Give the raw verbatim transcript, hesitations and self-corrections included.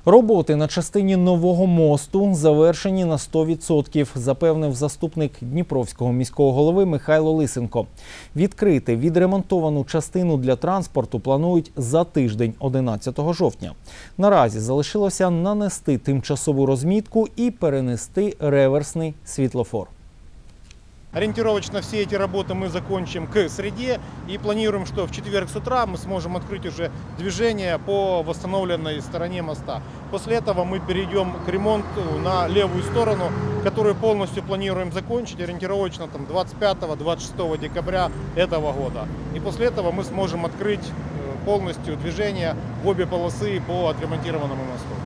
Роботи на частині нового мосту завершені на сто відсотків, запевнив заступник Дніпровського міського голови Михайло Лисенко. Відкрити відремонтовану частину для транспорту планують за тиждень, одинадцятого жовтня. Наразі залишилося нанести тимчасову розмітку і перенести реверсний світлофор. Ориентировочно все эти работы мы закончим к среде и планируем, что в четверг с утра мы сможем открыть уже движение по восстановленной стороне моста. После этого мы перейдем к ремонту на левую сторону, которую полностью планируем закончить ориентировочно там двадцать пятого — двадцать шестого декабря этого года. И после этого мы сможем открыть полностью движение в обе полосы по отремонтированному мосту.